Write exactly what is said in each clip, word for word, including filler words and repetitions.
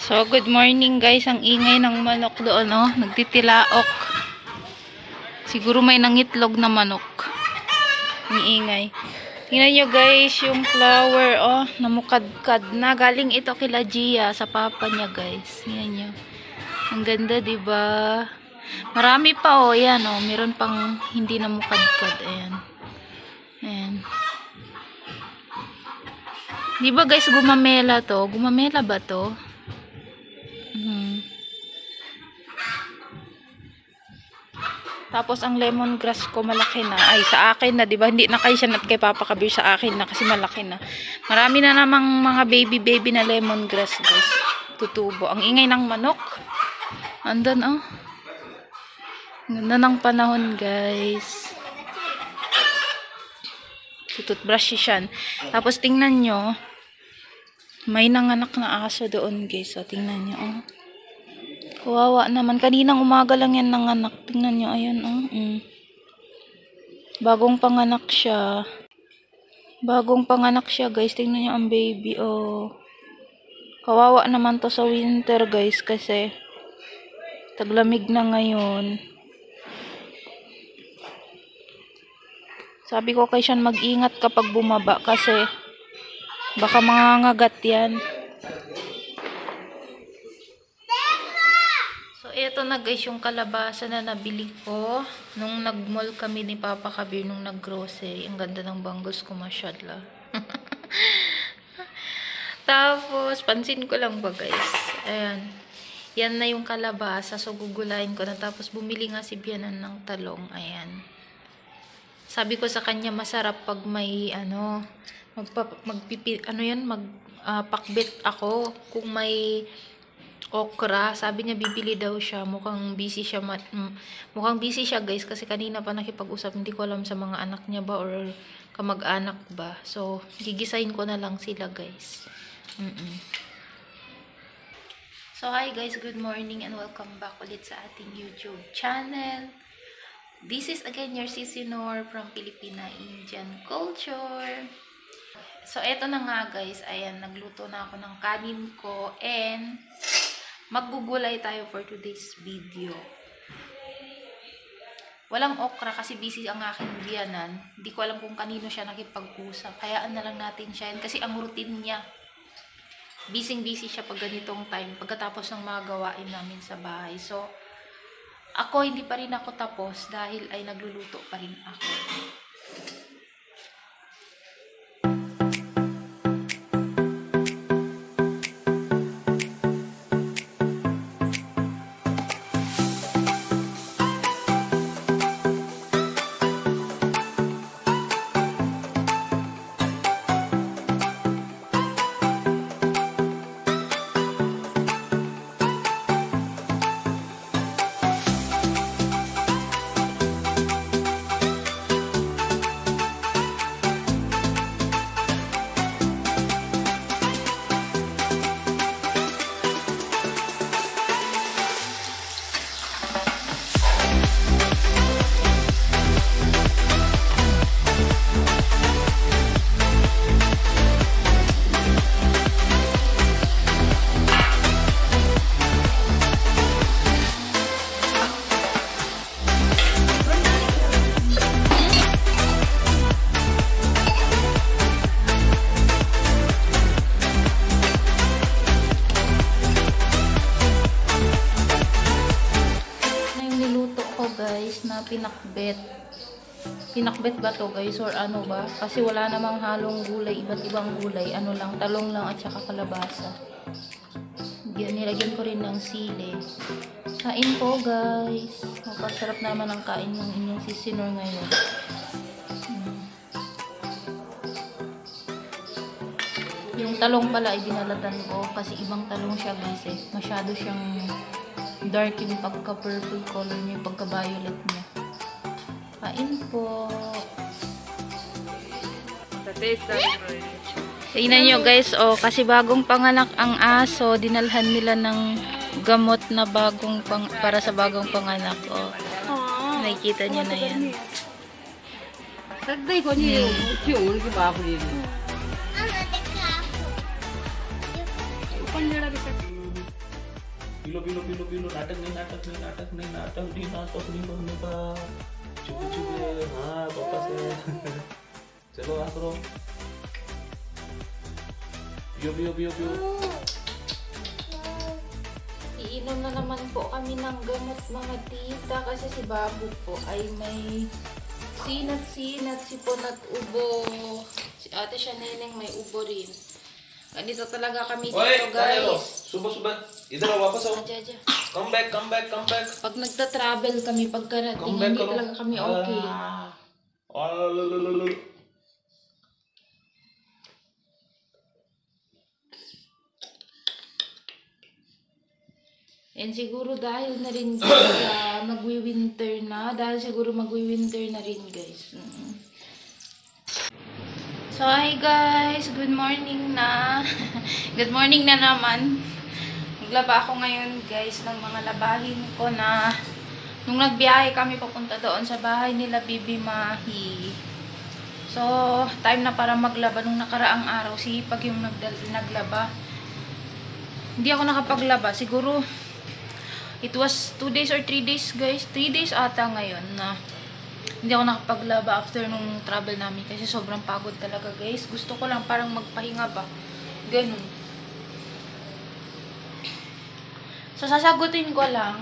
So, good morning guys. Ang ingay ng manok doon, oh. Nagtitilaok. Siguro may nangitlog na manok. Ang ingay. Tingnan nyo guys, yung flower, oh. Namukadkad na. Galing ito kila Gia sa papa niya guys. Tingnan nyo. Ang ganda, diba? Marami pa, oh. Ayan, oh. Meron pang hindi namukadkad. Ayan. Ayan. Diba guys, gumamela to? Gumamela ba to? Hmm. Tapos ang lemongrass ko malaki na. Ay, sa akin na, 'di ba? Hindi na kay siya nat kay Papa Kabir, sa akin na kasi malaki na. Marami na namang mga baby baby na lemongrass, guys. Tutubo. Ang ingay ng manok. Andan, oh. Ganda ng panahon, guys. Tututbrush siya. Tapos tingnan nyo. May nanganak na aso doon, guys. So, tingnan nyo, oh. Kawawa naman. Kaninang umaga lang yan nanganak. Tingnan nyo, ayan, oh. Mm. Bagong panganak siya. Bagong panganak siya, guys. Tingnan nyo ang baby, oh. Kawawa naman to sa winter, guys. Kasi, taglamig na ngayon. Sabi ko kay Sean, mag-ingat kapag bumaba. Kasi, baka mangangagat yan. So, eto na guys yung kalabasa na nabili ko. Nung nag-mall kami ni Papa Kabir, nung nag-grocery. Ang ganda ng bangles ko, masyadla. Tapos, pansin ko lang ba guys. Ayan. Yan na yung kalabasa. So, gugulayin ko na. Tapos, bumili nga si Bianan ng talong. Ayan. Sabi ko sa kanya, masarap pag may, ano, magpa, magpipi, ano yan, magpakbit uh, ako. Kung may okra, sabi niya bibili daw siya. Mukhang busy siya, mukhang busy siya guys, kasi kanina pa nakipag-usap. Hindi ko alam sa mga anak niya ba or kamag-anak ba. So, gigisahin ko na lang sila guys. Mm-mm. So, hi guys, good morning and welcome back ulit sa ating YouTube channel. This is again your Sisi Nor from Filipina Indian Culture. So, eto na nga guys. Ayan, nagluto na ako ng kanin ko. And, maggugulay tayo for today's video. Walang okra kasi busy ang aking biyanan. Hindi ko alam kung kanino siya nakipag-usap. Hayaan na lang natin siya. Kasi ang routine niya, busy-busy siya pag ganitong time. Pagkatapos ng mga gawain namin sa bahay. So, ako, hindi pa rin ako tapos dahil ay nagluluto pa rin ako. Na pinakbet. Pinakbet ba to guys or ano ba? Kasi wala namang halong gulay, iba't ibang gulay. Ano lang, talong lang at saka kalabasa. Yan, nilagyan ko rin ng sili. Kain po guys. Mapasarap naman ang kain ng inyong Sisi Nor ngayon. Hmm. Yung talong pala ay binalatan ko kasi ibang talong siya guys eh. Masyado siyang dark yung pagka-purple color niya, yung pagka-violet niya. Kain po. Tingnan nyo guys, oh, kasi bagong panganak ang aso, dinalhan nila ng gamot na bagong pang, para sa bagong panganak. Oh. Nakikita nyo na yan. Hmm. बिनो बिनो बिनो नाटक नहीं नाटक नहीं नाटक नहीं नाटक नहीं नाटक नहीं करने का चुपे चुपे हाँ पापा से चलो आ करो पियो पियो पियो पियो. Iinom na naman po kami ng gamot mga tita kasi si Babu po ay may sinat-sinat, sipon at ubo. Si ate siya neneng may ubo rin. Ganito talaga kami dito Oy, guys. सुबह सुबह इधर आओ वापस आओ. Aja, aja. Come back, come back, come back. Pag nagta-travel kami, pagkarating, Come back, hindi come. talaga kami okay. Ah. Ah, lalalala. And siguro dahil na rin guys, uh, magwi-winter na. Dahil siguro magwi-winter na rin guys. Mm. So hi guys, good morning na. Good morning na naman. Naglaba ako ngayon guys ng mga labahin ko na nung nagbiyahe kami papunta doon sa bahay nila Bibi Mahi. So time na para maglaba. Nung nakaraang araw si Hipag yung naglaba. Hindi ako nakapaglaba. Siguro it was two days or three days guys. three days ata ngayon na hindi ako nakapaglaba after nung travel namin. Kasi sobrang pagod talaga guys. Gusto ko lang parang magpahinga ba. Ganun. So sasagutin ko lang.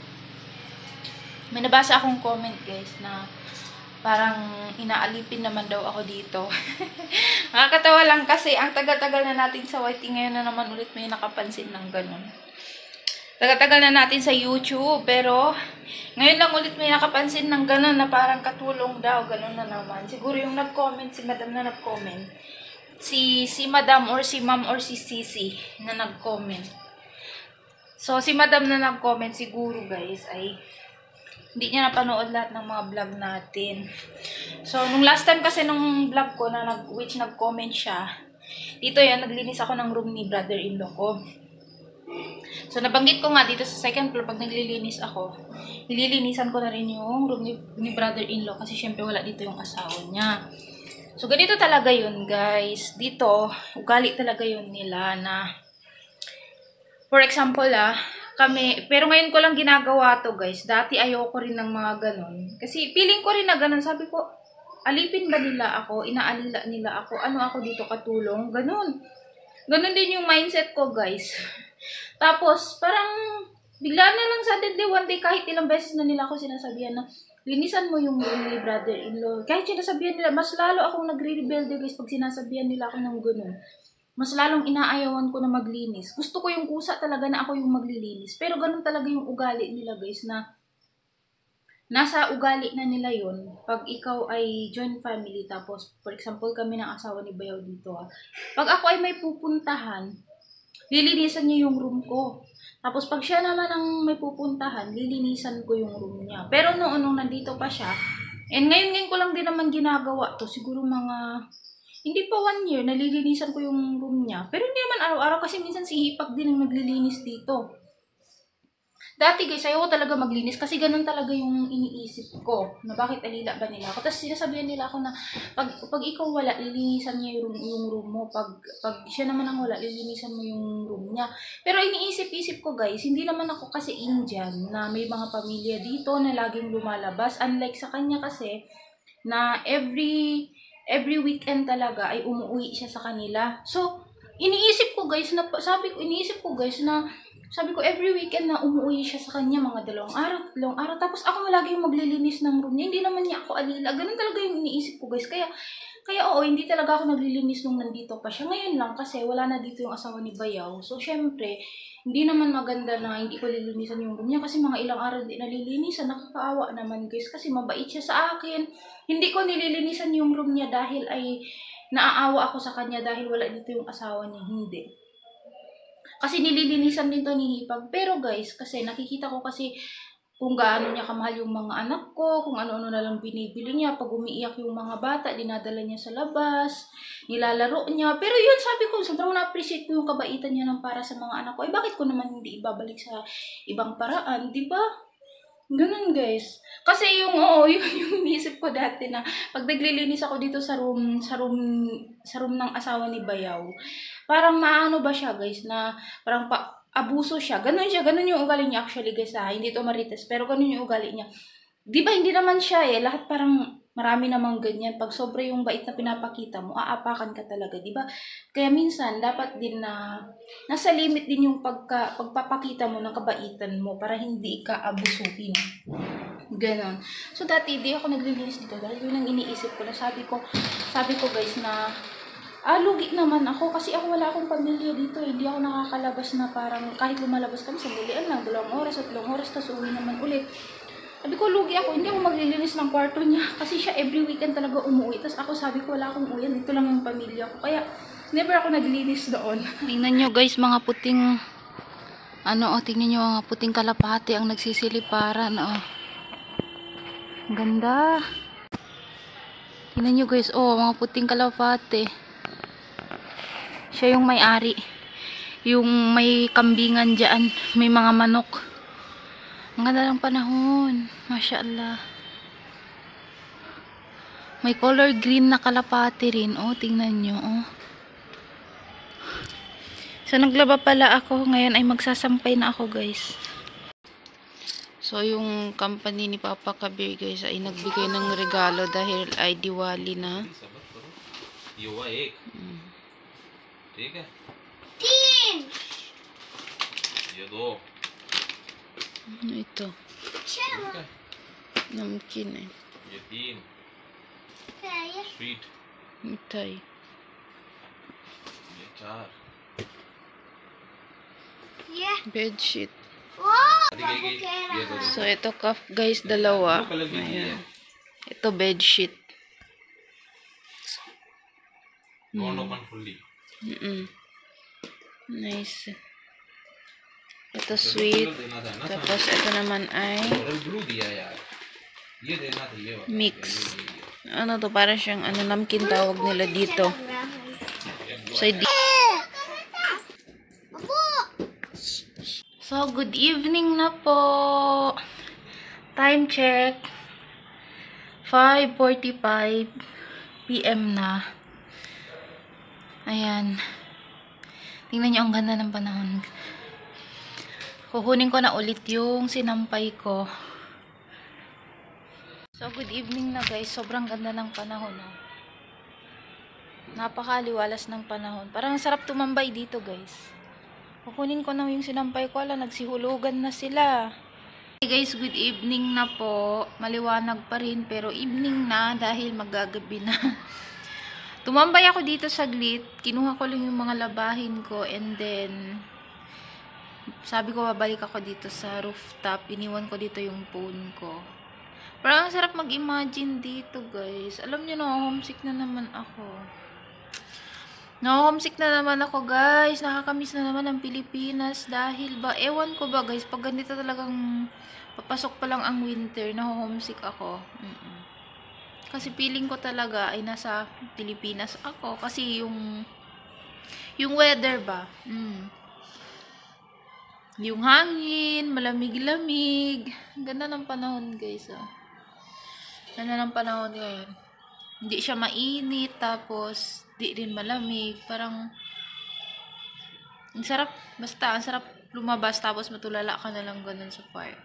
May nabasa akong comment guys na parang inaalipin naman daw ako dito. Nakakatawa lang kasi ang taga-tagal na natin sa Y T ngayon na naman ulit may nakapansin ng ganun. Tagal-tagal na natin sa YouTube, pero ngayon lang ulit may nakapansin ng gano'n na parang katulong daw, gano'n na naman. Siguro yung nag-comment, si Madam na nag-comment. Si, si Madam or si Ma'am or si Sisi na nag-comment. So, si Madam na nag-comment siguro guys ay hindi niya napanood lahat ng mga vlog natin. So, nung last time kasi nung vlog ko na nag, which nag-comment siya, dito yan, naglinis ako ng room ni brother-in-law ko. So, nabanggit ko nga dito sa second floor, pag naglilinis ako, nililinisan ko na rin yung room ni, ni brother-in-law kasi syempre wala dito yung asawa niya. So, ganito talaga yun, guys. Dito, ugali talaga yun nila na, for example, ah, kami, pero ngayon ko lang ginagawa to, guys. Dati ayoko rin ng mga ganon. Kasi feeling ko rin na ganon. Sabi ko, alipin ba nila ako? Inaalila nila ako? Ano ako dito katulong? Ganon. Ganon din yung mindset ko, guys. Tapos, parang, bigla na lang suddenly, one day, kahit ilang beses na nila ako sinasabihan na, linisan mo yung room ni brother-in-law. Kahit sinasabihan nila, mas lalo akong nagre-rebelde, guys, pag sinasabihan nila ako ng gano'n. Mas lalong inaayawan ko na maglinis. Gusto ko yung kusa talaga na ako yung maglilinis. Pero ganun talaga yung ugali nila, guys, na nasa ugali na nila yon. Pag ikaw ay joint family, tapos, for example, kami ng asawa ni Bayaw dito, ha. Pag ako ay may pupuntahan, lilinisan niya yung room ko. Tapos pag siya naman ang may pupuntahan, lilinisan ko yung room niya. Pero noon, nung nandito pa siya, and ngayon ngayon ko lang din naman ginagawa to, siguro mga, hindi pa one year, nalilinisan ko yung room niya. Pero hindi naman araw-araw kasi minsan si Hipag din ang naglilinis dito. Dati guys, ayaw ko talaga maglinis kasi ganun talaga yung iniisip ko na bakit alila ba nila ako. Tapos sinasabihan nila ako na pag, pag ikaw wala, lilinisan niya yung room, yung room mo. Pag, pag siya naman ang wala, lilinisan mo yung room niya. Pero iniisip-isip ko guys, hindi naman ako kasi Indian na may mga pamilya dito na laging lumalabas. Unlike sa kanya kasi na every, every weekend talaga ay umuwi siya sa kanila. So, iniisip ko guys, na, sabi ko, iniisip ko guys na Sabi ko, every weekend na umuwi siya sa kanya, mga dalawang araw, dalawang araw. Tapos ako lagi yung maglilinis ng room niya. Hindi naman niya ako alila. Ganun talaga yung iniisip ko, guys. Kaya, kaya oo, hindi talaga ako naglilinis nung nandito pa siya. Ngayon lang, kasi wala na dito yung asawa ni Bayaw. So, syempre, hindi naman maganda na hindi ko lilinisan yung room niya. Kasi mga ilang araw din nalilinisan. Nakakaawa naman, guys. Kasi mabait siya sa akin. Hindi ko nililinisan yung room niya dahil ay naaawa ako sa kanya dahil wala dito yung asawa niya. Hindi. Kasi nililinisan din to ni Hipag. Pero guys, kasi nakikita ko kasi kung gaano niya kamahal yung mga anak ko, kung ano-ano na lang binibili niya. Pag umiiyak yung mga bata, dinadala niya sa labas, nilalaro niya. Pero yun, sabi ko, sobrang na-appreciate ko yung kabaitan niya ng para sa mga anak ko. Eh, bakit ko naman hindi ibabalik sa ibang paraan, di ba? Ganun guys. Kasi yung, oo, yung, yung inisip ko dati na pag naglilinis ako dito sa room, sa room, sa room ng asawa ni Bayaw, parang maano ba siya guys, na parang pa, abuso siya. Ganun siya, ganun yung ugali niya actually guys ha. Hindi to marites, pero ganun yung ugali niya. Di ba hindi naman siya eh, lahat parang marami namang ganyan. Pag sobra yung bait na pinapakita mo, aapakan ka talaga, di ba? Kaya minsan, dapat din na nasa limit din yung pagka, pagpapakita mo ng kabaitan mo para hindi ka abusuhin. Ganon. So, dati, di ako naglilinis dito dahil yun ang iniisip ko na sabi ko, sabi ko guys na, ah, lugi naman ako kasi ako wala akong pamilya dito. Hindi ako nakakalabas na parang kahit lumalabas kami sa bulian lang, dalawang oras at dalawang oras, tapos uwi naman ulit. Sabi ko, lugi ako, hindi ako maglilinis ng kwarto niya. Kasi siya every weekend talaga umuwi. Tapos ako sabi ko, wala akong uyan. Dito lang yung pamilya ko. Kaya, never ako naglilinis doon. Tingnan nyo guys, mga puting, ano, oh, tingnan nyo mga puting kalapati ang nagsisiliparan, oh. Ang ganda. Tingnan nyo guys, oh, mga puting kalapati. Siya yung may-ari. Yung may kambingan dyan. May mga manok. Ang ganda ng panahon. Masya Allah. May color green na kalapati rin. Oh, tingnan nyo. Oh. So, naglaba pala ako. Ngayon ay magsasampay na ako, guys. So, yung company ni Papa Kabir, guys, ay nagbigay ng regalo dahil ay Diwali na. युवा एक ठीक है तीन ये दो Ano ito? ठीक है Namkin eh. ये तीन छह स्वीट Mitay. ये चार ये Bedsheet. वो ये ये दो So, ito cup, guys, dalawa. Blue colour की है Ayan. Ito bedsheet. Don't open fully Mm-mm. Nice. Ito sweet. देना था ना Tapos, ito naman ay royal blue दिया यार ये देना था ये वाला mix. Ano to? Parang siyang ano, namkin tawag nila dito. So, di- so, good evening na po. Time check. five forty-five p m na. Ayan. Tingnan nyo, ang ganda ng panahon. Kukunin ko na ulit yung sinampay ko. So, good evening na guys. Sobrang ganda ng panahon. Oh. Napakaliwalas ng panahon. Parang sarap tumambay dito guys. Kukunin ko na yung sinampay ko. Ala, nagsihulugan na sila. Hey guys, good evening na po. Maliwanag pa rin pero evening na dahil magagabi na. Tumambay ako dito saglit. Kinuha ko lang yung mga labahin ko and then sabi ko babalik ako dito sa rooftop. Iniwan ko dito yung phone ko. Parang ang sarap mag-imagine dito guys. Alam nyo na, homesick na naman ako. No, homesick na naman ako guys. Nakakamiss na naman ang Pilipinas dahil ba, ewan ko ba guys, pag ganito talagang papasok pa lang ang winter, na-homesick ako. Mm-mm. Kasi feeling ko talaga ay nasa Pilipinas ako. Kasi yung yung weather ba. Mm. Yung hangin, malamig-lamig. Ganda ng panahon guys. Oh. Ganda ng panahon ngayon. Hindi siya mainit. Tapos, di rin malamig. Parang, ang sarap. Basta, ang sarap lumabas. Tapos, matulala ka na lang ganun sa park.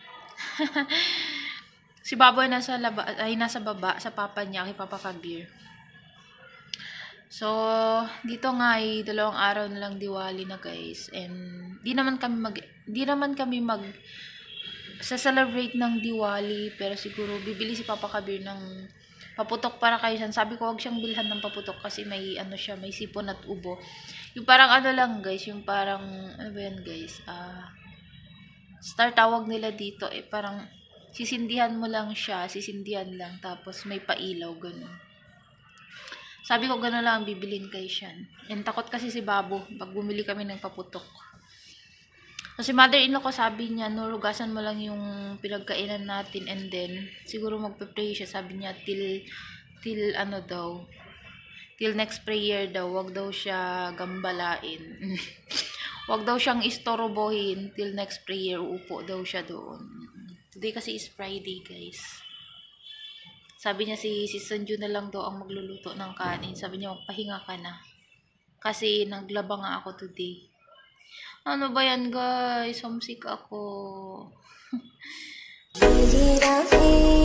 Si Baboy nasa laba, ay nasa baba sa papa niya, kay Papa Kabir. So, dito nga ay dalawang araw na lang Diwali na guys. And di naman kami mag di naman kami mag sa celebrate ng Diwali, pero siguro bibili si Papa Kabir ng paputok para kay San. Sabi ko wag siyang bilhan ng paputok kasi may ano siya, may sipon at ubo. Yung parang ano lang guys, yung parang ano ba yan guys? Ah, uh, star tawag nila dito eh, parang sisindihan mo lang siya, sisindihan lang, tapos may pailaw, ganun. Sabi ko, gano'n lang, bibilin kay Shan. And takot kasi si Babo, pag bumili kami ng paputok. So, si mother-in-law ko, sabi niya, no, rugasan mo lang yung pinagkainan natin, and then, siguro magpe-pray siya, sabi niya, till, till, ano daw, till next prayer daw, wag daw siya gambalain. Wag daw siyang istorobohin, till next prayer, uupo daw siya doon. Today kasi is Friday, guys. Sabi niya si si Sanju na lang daw ang magluluto ng kanin. Sabi niya, magpahinga ka na. Kasi naglaba nga ako today. Ano ba yan, guys? Homesick ako.